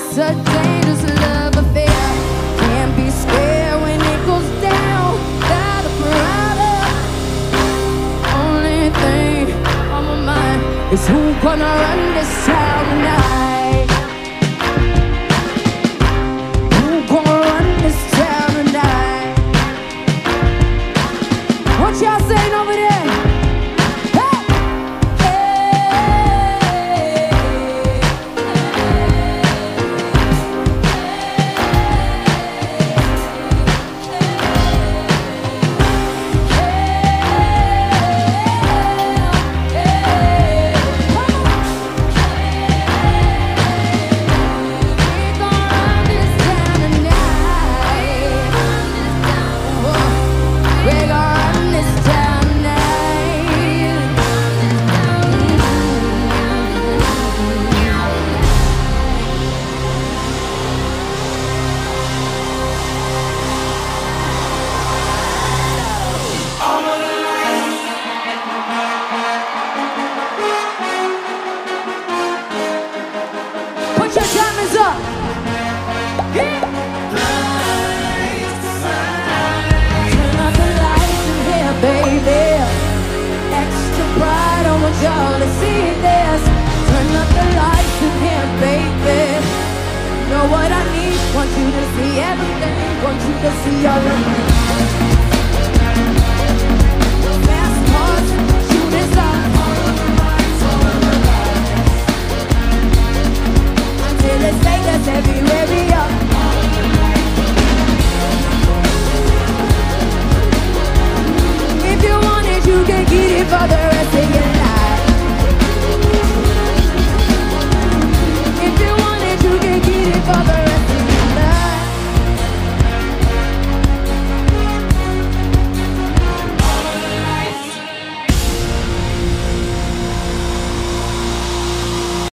It's a dangerous love affair. Can't be scared when it goes down. Got a problem. Only thing on my mind is who gonna run this town tonight. Who gonna run this town tonight? What y'all saying over there? Put your diamonds up. Yeah. Turn out the lights in here, baby. Extra bright, I want y'all to see this. Turn up the lights in here, baby. Know what I need? Want you to see everything. Want you to see all of me.